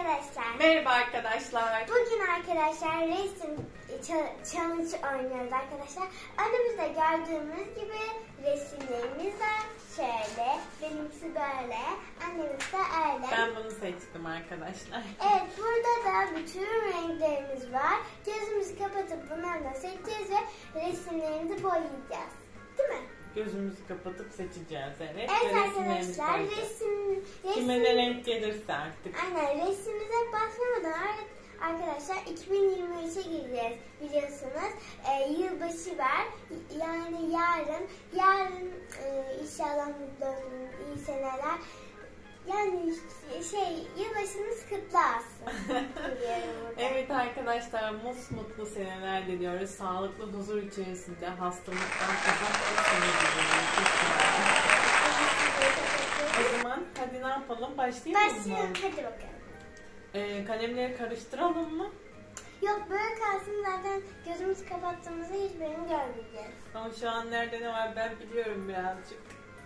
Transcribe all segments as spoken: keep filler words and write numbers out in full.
arkadaşlar. Merhaba arkadaşlar. Bugün arkadaşlar resim challenge oynuyoruz arkadaşlar. Önümüzde gördüğümüz gibi resimlerimiz var. Şöyle, benimkisi böyle, annemiz de öyle. Ben bunu seçtim arkadaşlar. Evet, burada da bütün renklerimiz var. Gözümüzü kapatıp bunlarla seçeceğiz ve resimlerimizi boyayacağız. Değil mi? Gözümüzü kapatıp seçeceğiz, evet. Evet arkadaşlar, resim, resim... Kime ne renk gelirse artık. Aynen, resmimize başlamadan arkadaşlar iki bin yirmi üçe gireceğiz biliyorsunuz. Ee, yılbaşı var. Yani yarın, yarın e, inşallah mutlu olun, iyi seneler. Yani şey, yılbaşınız kutlu olsun. Evet arkadaşlar, mutlu seneler diliyoruz. Sağlıklı, huzur içerisinde, hastalıktan uzak bir sene diliyoruz. O zaman hadi ne yapalım? Başlayalım mı? Başlayalım, hadi bakalım. Ee, kalemleri karıştıralım mı? Yok, böyle kalsın, zaten gözümüzü kapattığımızda hiçbirini görmeyeceğiz. Ama şu an nerede ne var ben biliyorum birazcık.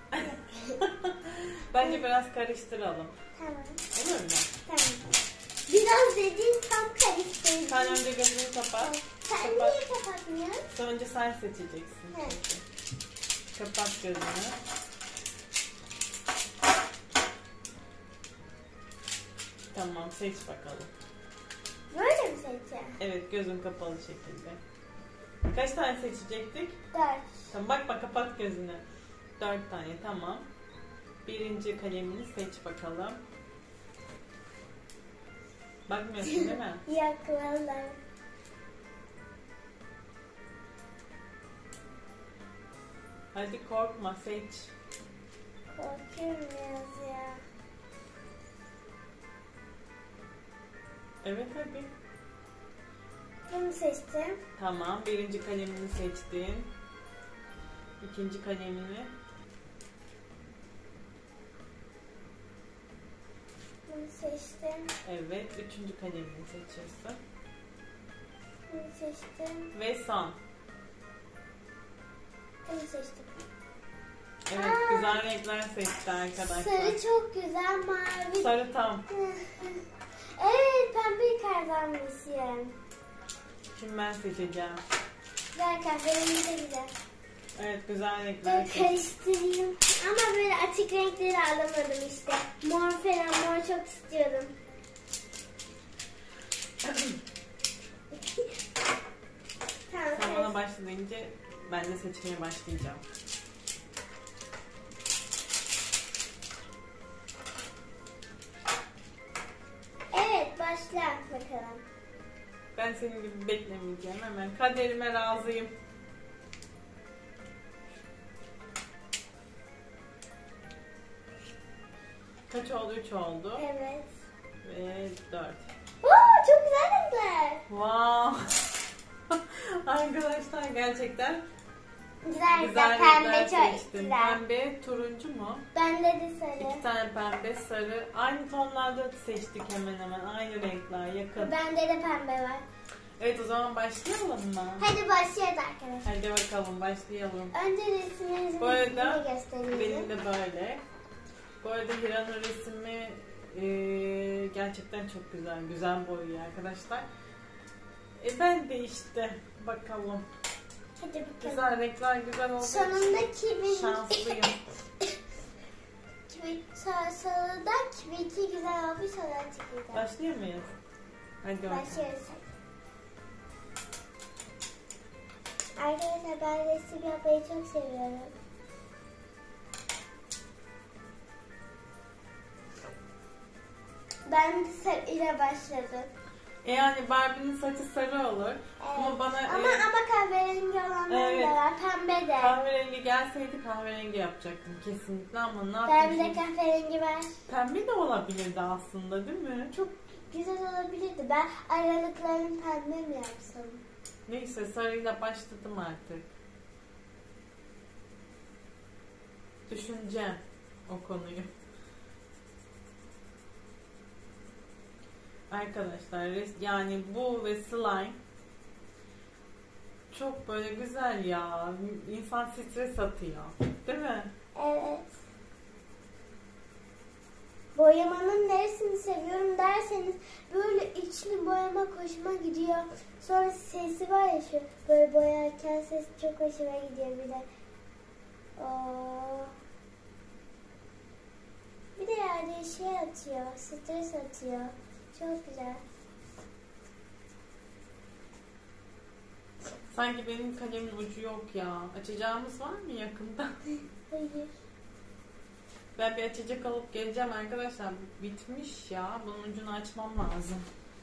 Bence biraz karıştıralım. Tamam. Olur mu? Tamam. Biraz dediğin tam karıştırdım. Sen önce gözünü kapat. Sen kapat. niye kapatmıyorsun? Sonra önce sen seçeceksin. Evet. Kapat gözünü. Tamam, seç bakalım. Böyle mi seçeceğim? Evet, gözün kapalı şekilde. Kaç tane seçecektik? Dört. Tamam, bakma, kapat gözünü. Dört tane, tamam. Birinci kalemini seç bakalım. Bakmıyorsun değil mi? Yok vallahi. Hadi korkma, seç. Korkuyorum biraz ya. Evet, hadi. Bunu seçtim. Tamam, birinci kalemini seçtin. İkinci kalemini. Bunu seçtim. Evet, üçüncü kalemini seçiyorsun. Bunu seçtim. Ve son. Bunu seçtim. Evet, Aa, güzel renkler seçti arkadaşlar. Sarı çok güzel, mavi. Sarı tam. Evet, pembeyi kazanmışım. Şimdi ben seçeceğim. Güzel, kahverengi de güzel. Evet, güzel renkler Ben seçti. karıştırayım. Ama böyle açık renkleri alamadım işte. Mor falan, mor çok istiyordum. Tamam, Sen bana karıştır. başlayınca ben de seçmeye başlayacağım. Evet, başla bakalım. Ben senin gibi beklemeyeceğim. Hemen kaderime razıyım. Kaç oldu? Üç oldu. Evet. Ve dört. Oo, çok güzel renkler. Wow. Arkadaşlar gerçekten Güzel, güzel güzel. Pembe renkler çok seçtim. güzel. Pembe, turuncu mu? Bende de sarı. İki tane pembe, sarı. Aynı tonlarda seçtik hemen hemen. Aynı renkler, yakın. Bende de pembe var. Evet, o zaman başlayalım mı? Hadi başlayalım arkadaşlar. Hadi bakalım, başlayalım. Önce resimlerimizi Bu arada gösterelim. benim de böyle. Bu arada Hira'nın resmi e, gerçekten çok güzel. Güzel boyuyor arkadaşlar. E ben de işte bakalım. Hadi bakalım. Güzel renkler güzel olduğu Sonunda için kimin... şanslıyım. kimin... Sonunda kiminki güzel olmuş ona çıkacağım. Başlıyor muyuz? Hadi bakalım. Başlıyoruz. Arkadaşlar, ben resim yapmayı çok seviyorum. Ben de sarıyla başladım. E yani Barbie'nin saçı sarı olur. Evet. Ama bana ama, e, ama kahverengi olanlar evet. da var. Pembe de. kahverengi gelseydi kahverengi yapacaktım kesinlikle ama ne Ben yapayım? de kahverengi var. Pembe de olabilirdi aslında, değil mi? Çok güzel olabilirdi. Ben aralıklarını pembe mi yapsam? Neyse, sarıyla başladım artık. Düşüneceğim o konuyu. Arkadaşlar yani bu ve slime çok böyle güzel ya. İnsan stres atıyor. Değil mi? Evet. Boya boyamanın neresini seviyorum derseniz böyle içli boyama hoşuma gidiyor. Sonra sesi var ya şu böyle boyarken ses çok hoşuma gidiyor bir de. Oo. Bir de yerde şey atıyor, stres atıyor. Çok güzel. Sanki benim kalemin ucu yok ya. Açacağımız var mı yakında? Hayır. Ben bir açacak alıp geleceğim arkadaşlar. Bu bitmiş ya. Bunun ucunu açmam lazım.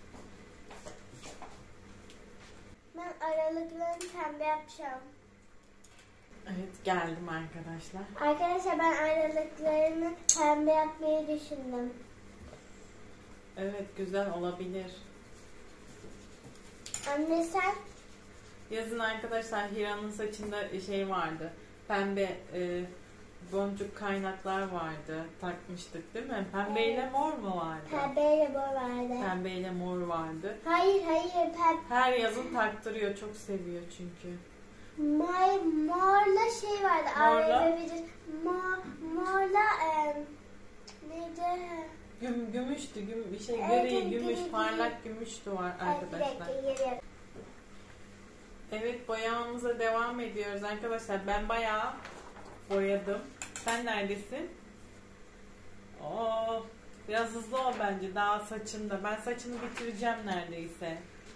Ben aralıklarını pembe yapacağım. Evet, geldim arkadaşlar. Arkadaşlar ben aralıklarını pembe yapmayı düşündüm. Evet, güzel olabilir. Anne sen? Yazın arkadaşlar Hira'nın saçında şey vardı. Pembe e, boncuk kaynaklar vardı. Takmıştık değil mi? Pembeyle Evet. mor mu vardı? Pembeyle mor vardı. Pembeyle mor vardı. Hayır hayır pembe. Her yazın taktırıyor. Çok seviyor çünkü. Mor, morla şey vardı. Morla? A V M Mor, morla e, neydi? Güm, gümüştü. Güm, bir şey Evet, gri, evet, gümüş, gri, gri. parlak gümüştü var Ay, bir arkadaşlar. dakika geliyorum. Evet, boyamamıza devam ediyoruz arkadaşlar. Ben bayağı boyadım. Sen neredesin? Oo, biraz hızlı ol bence. Daha saçında. Ben saçını bitireceğim neredeyse.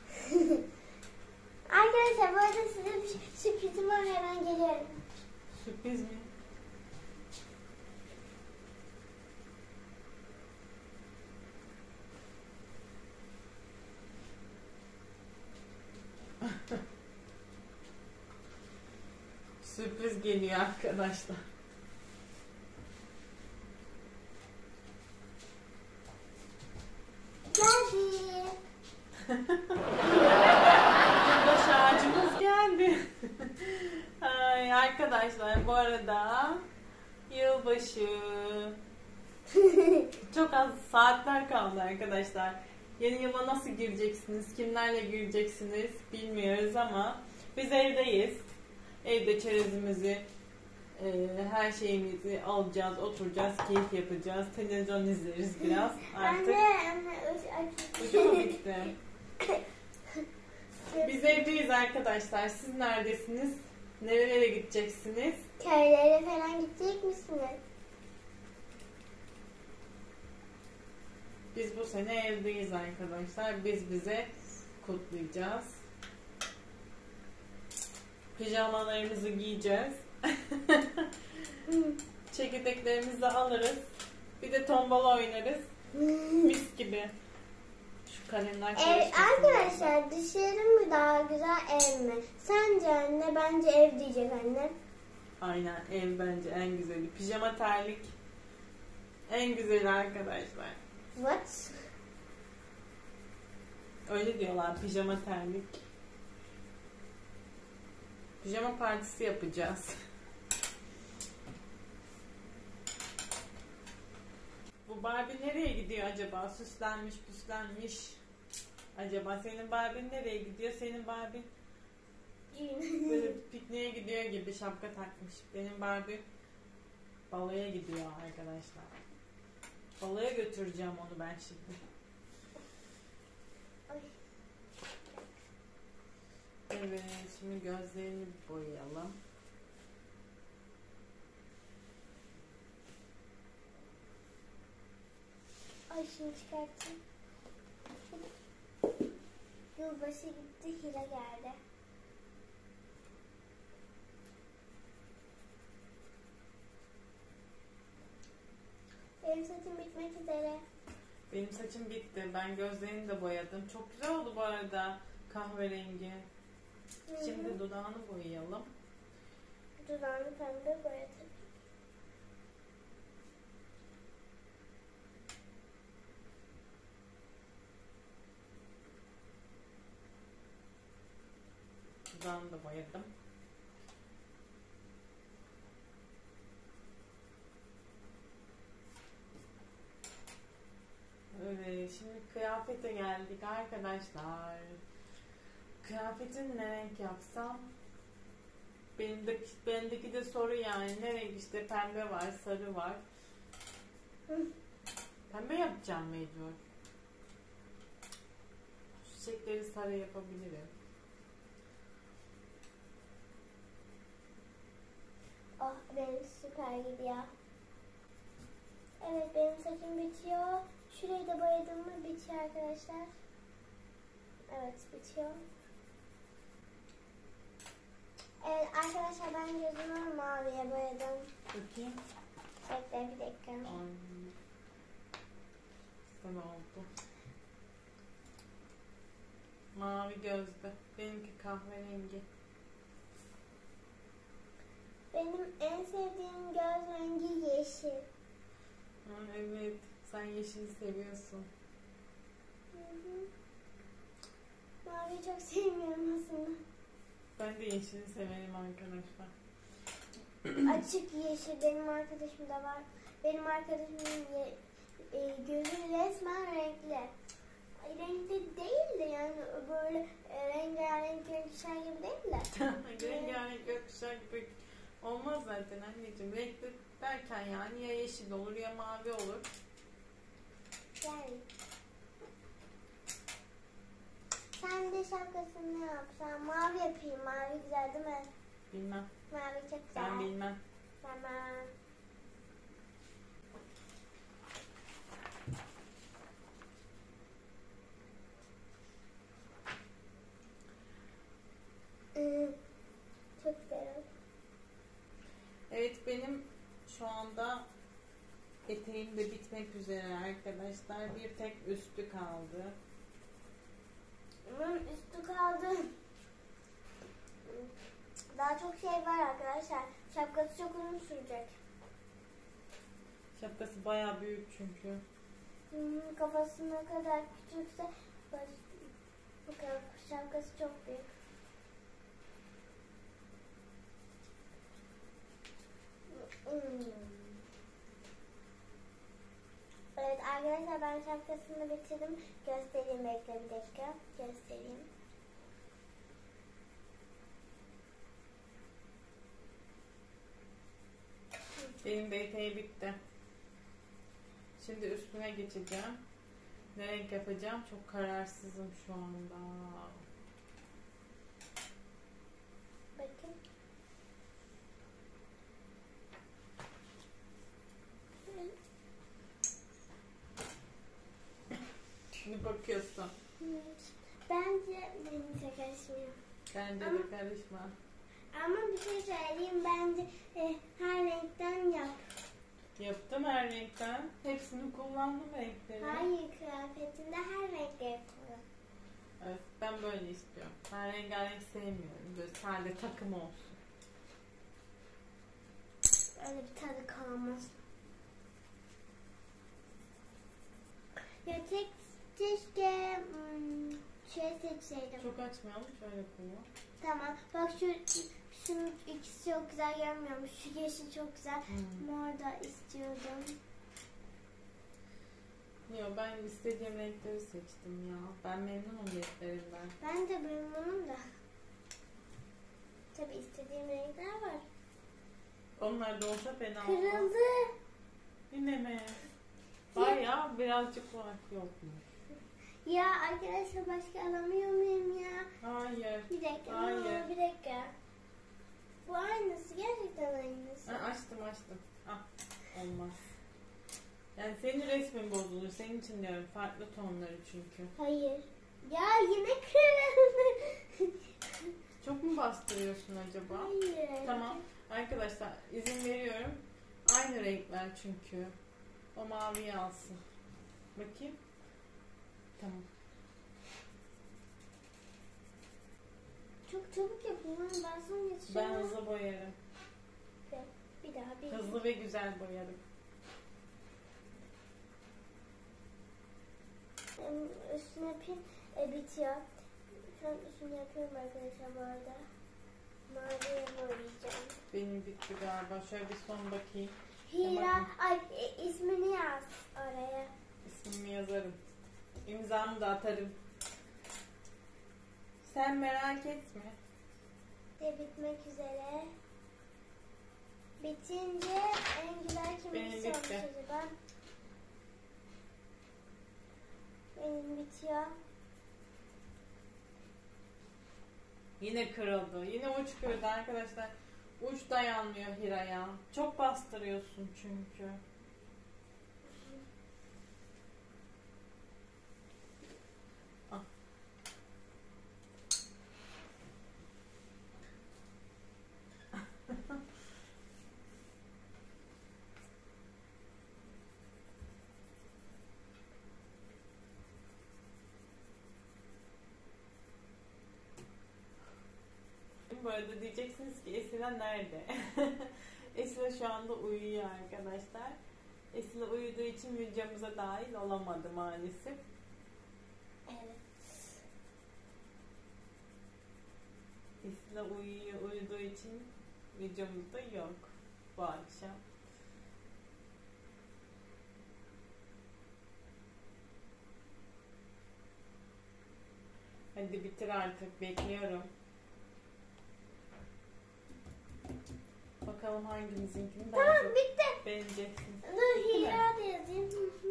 Arkadaşlar bu arada size bir sürprizim var, hemen geliyorum. Sürpriz mi? Sürpriz geliyor arkadaşlar. Geldi. Yılbaşı ağacımız geldi. Ay arkadaşlar, bu arada yılbaşı çok az saatler kaldı arkadaşlar. Yeni yıla nasıl gireceksiniz, kimlerle gireceksiniz bilmiyoruz ama biz evdeyiz. Evde çerezimizi, e, her şeyimizi alacağız, oturacağız, keyif yapacağız, televizyon izleriz biraz artık. Anne, anne, Ucu mu bitti? Biz evdeyiz arkadaşlar. Siz neredesiniz? Nerelere gideceksiniz? köylere falan gidecek misiniz? Biz bu sene evdeyiz arkadaşlar. Biz bize kutlayacağız. Pijamalarımızı giyeceğiz. Çekirdeklerimizi de alırız. Bir de tombala oynarız. Mis gibi. Şu kalemler Ev, çalışmasın. arkadaşlar dışarı mı daha güzel, ev mi? Sence anne? Bence ev diyecek anne. Aynen, ev bence en güzeli. Pijama terlik en güzeli arkadaşlar. What? Öyle diyorlar, pijama terlik. Pijama partisi yapacağız. Bu Barbie nereye gidiyor acaba? Süslenmiş püslenmiş. Acaba senin Barbie'n nereye gidiyor? Senin Barbie böyle pikniğe gidiyor gibi şapka takmış. Benim Barbie baloya gidiyor arkadaşlar. Baloya götüreceğim onu ben şimdi. Ay. Evet, şimdi gözlerini boyayalım. Ay şunu çıkartayım. Yılbaşı gitti, Hira geldi. Benim saçım bitmek üzere. Benim saçım bitti. Ben gözlerini de boyadım. Çok güzel oldu bu arada. Kahverengi. Hı hı. Şimdi dudağını boyayalım. Dudağını pembe boyadım. Dudağını da boyadım. Evet, şimdi kıyafete geldik arkadaşlar. Kıyafetin ne renk yapsam? Benim bendeki de soru yani. Ne renk, işte pembe var, sarı var. Hı. Pembe yapacağım mecbur. Çiçekleri sarı yapabilirim. Oh, benim süper gidiyor. Evet, benim saçım bitiyor. Şurayı da boyadım mı bitiyor arkadaşlar. Evet, bitiyor. Evet arkadaşlar, ben gözümü maviye boyadım. Bakayım. Bekle bir dakika. Ay. Sana oldu. Mavi gözlü. Benimki kahverengi. Benim en sevdiğim göz rengi yeşil. Ha, evet. Sen yeşili seviyorsun. Hı hı. Maviyi çok sevmiyorum aslında. Ben de yeşili severim arkadaşlar. Açık yeşil benim arkadaşım da var. Benim arkadaşımın ye, e, gözü resmen renkli. Ay, renkli değil de yani böyle e, rengarenk gökkuşağı gibi değil de. Rengarenk gökkuşağı gibi olmaz zaten anneciğim. Renkli derken yani ya yeşil olur ya mavi olur. Yani. Sen de şapkasını ne yapsan? Mavi yapayım. Mavi güzel değil mi? Bilmem. Mavi çok güzel. Ben bilmem. Tamam. Ee, çok güzel. Evet, benim şu anda eteğim de bitmek üzere arkadaşlar. Bir tek üstü kaldı. Bunun üstü kaldı. Daha çok şey var arkadaşlar. Şapkası çok uzun sürecek. Şapkası bayağı büyük çünkü. Hmm, kafası ne kadar küçükse baş, bu kadar şapkası çok büyük. Hmm. Evet arkadaşlar, ben şapkasını bitirdim. Göstereyim, bekle bir dakika. Göstereyim. Benim de eteği bitti. Şimdi üstüne geçeceğim. Ne renk yapacağım? Çok kararsızım şu anda. Bakın. Şimdi bakıyorsun. Bence neyse karışmıyor. Bence Ama- de karışma. Ama bir şey söyleyeyim, bence e, her renkten yap. Yaptım her renkten. Hepsini kullandım renkleri. Hayır, kıyafetinde her renk yapıyor. Evet, ben böyle istiyorum. Ben rengarenk sevmiyorum. Böyle sade takım olsun. Öyle bir tadı kalmaz. Ya tek keşke hmm, şey seçseydim. Çok açmayalım, şöyle koyalım. Tamam. Bak şu şunun ikisi çok güzel gelmiyormuş. Şu yeşil çok güzel. Hmm. Mor da istiyordum. Yok, ben istediğim renkleri seçtim ya. Ben memnunum renklerinden. Ben de memnunum da. Tabii istediğim renkler var. Onlar da olsa fena olmaz. Kırıldı. Yine mi? Var ya, birazcık var. Yokmuş. Ya arkadaşlar, başka alamıyor muyum ya? Hayır. Bir dakika. Hayır. Aa, bir dakika. Bu aynısı. Gerçekten aynısı. Ha, açtım açtım. Ah, olmaz. Yani senin resmin bozulur. Senin için diyorum. Farklı tonları çünkü. Hayır. Ya yine kırıldı. Çok mu bastırıyorsun acaba? Hayır. Tamam. Arkadaşlar izin veriyorum. Aynı renkler çünkü. O maviyi alsın. Bakayım. Tamam. Çok çabuk yapın. Ben sonra Ben yetişemem. hızlı boyarım. Bir daha bir. Hızlı ve güzel boyarım. Em, Üstüne yapayım. E, bitiyor. Şu an üstünü yapıyorum arkadaşlar bu arada. Maviye boyayacağım. Benim bitti galiba. Şöyle bir son bakayım. Hira. Tamam. Ay e, ismini yaz oraya. İsmimi yazarım. İmzamı da atarım. Sen merak etme. De bitmek üzere. Bitince en güzel Benim kimin olmuş bitti. acaba? bitiyor. Yine kırıldı. Yine uç kırıldı arkadaşlar. Uç dayanmıyor Hira'ya. Çok bastırıyorsun çünkü. Ah. Bu arada diyeceksiniz ki Esila nerede? Esila şu anda uyuyor arkadaşlar. Esila uyuduğu için videomuza dahil olamadı maalesef. Evet. Esila uyuyor, uyuduğu için videomuzda yok bu akşam. Hadi bitir artık, bekliyorum. Bakalım hangimizinkini daha Tamam, çok bitti. beğeneceksin. Dur, Bitti mi? Hira da yazayım. Hı hı.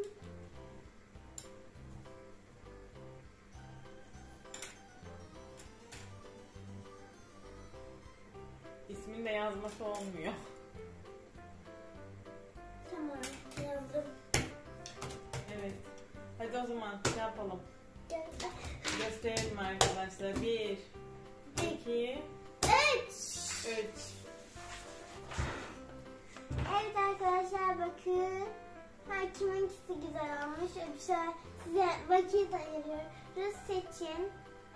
İsmini de yazması olmuyor. Tamam, yazdım. Evet. Hadi o zaman şey yapalım. Göster. Gösterelim arkadaşlar. Bir, iki, Üç. üç. Evet arkadaşlar, bakın. Her kiminkisi güzel olmuş. Şöyle size vakit ayırıyoruz. Seçin.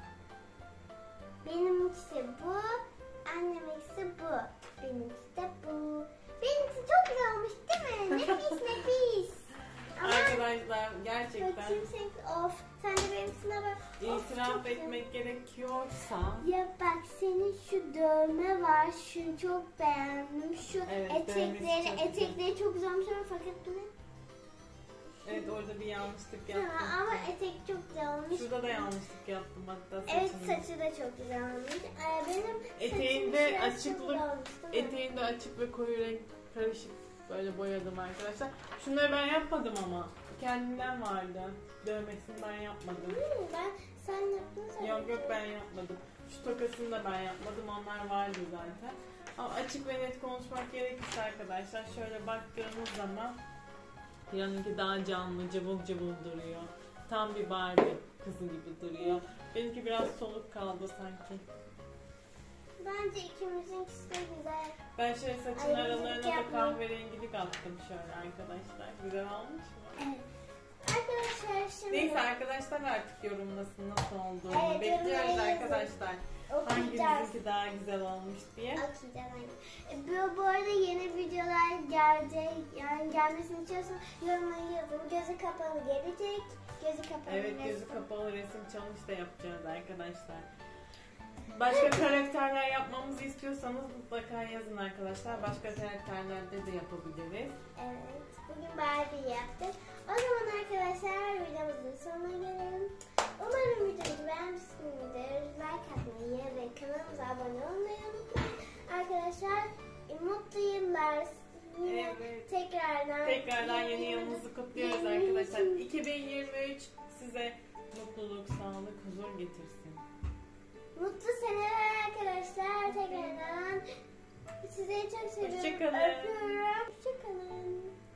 Benimkisi bu. Annemkisi bu. Benimkisi de bu. Benimkisi çok güzel olmuş değil mi? Nefis nefis. Ama Arkadaşlar gerçekten bakayım sen, of. Sen de benimkisine bak. Of, itiraf çok güzel. etmek gerekiyorsa Ya bak, senin şu dövme var. Şunu çok beğendim. Şu Evet, dövmesi etekleri, çok güzel. etekleri çok güzelmiş ama fakat bu ne? evet orada bir yanlışlık Tamam, yaptım. ama etek çok güzel olmuş. Şurada da yanlışlık yaptım hatta Evet, saçımda. saçı da çok güzel olmuş. Ee, benim Eteğinde saçım biraz açıklık, çok olmuş, değil mi? eteğinde açık ve koyu renk karışık böyle boyadım arkadaşlar. Şunları ben yapmadım ama kendimden vardı. Dövmesini ben yapmadım. Hmm, ben sen yaptın sen. Yok yok ben yapmadım. Şu tokasını da ben yapmadım. Onlar vardı zaten. Ama açık ve net konuşmak gerekirse arkadaşlar şöyle baktığımız zaman yanınki daha canlı, cıvıl cıvıl duruyor. Tam bir Barbie kızı gibi duruyor. Benimki biraz soluk kaldı sanki. Bence ikimizinkisi de güzel. Ben şöyle saçın Ay, aralarına da yapma. kahverengilik attım şöyle arkadaşlar. Güzel olmuş mu? Evet. Arkadaşlar şimdi Neyse arkadaşlar artık yorumlasın nasıl olduğunu. Evet, Bekliyoruz yorumlara yazın. arkadaşlar. okuyacağız. Hangimizinki daha güzel olmuş diye. Okuyacağız aynen. E, Bu, bu arada yeni videolar gelecek. Yani gelmesini istiyorsan yorumlara yazın. Gözü kapalı gelecek. Gözü kapalı Evet gözü resim. kapalı resim challenge da yapacağız arkadaşlar. Başka karakterler yapmamızı istiyorsanız mutlaka yazın arkadaşlar. Başka karakterlerde de yapabiliriz. Evet. Bugün Barbie yaptık. O zaman arkadaşlar videomuzun sonuna gelelim. Umarım videomuzu beğenmişsinizdir. Like atmayı ve kanalımıza abone olmayı unutmayın. Arkadaşlar e, mutlu yıllar. Yine Evet. tekrardan. Tekrardan yeni yılımızı kutluyoruz arkadaşlar. iki bin yirmi üç size mutluluk, sağlık, huzur getirsin. Mutlu seneler arkadaşlar. Tekrardan. Sizleri çok seviyorum. Hoşça kalın. Öpüyorum. Hoşçakalın.